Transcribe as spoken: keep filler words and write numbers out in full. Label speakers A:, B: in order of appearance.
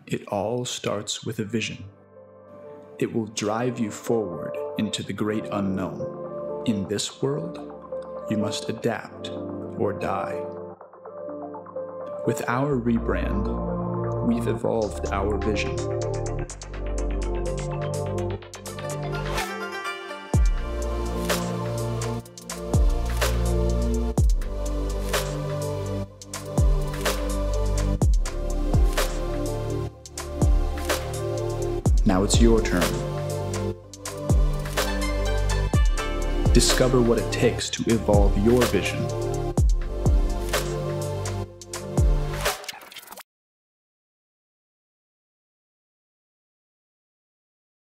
A: It all starts with a vision. It will drive you forward into the great unknown. In this world, you must adapt or die. With our rebrand, we've evolved our vision. Now it's your turn. Discover what it takes to evolve your vision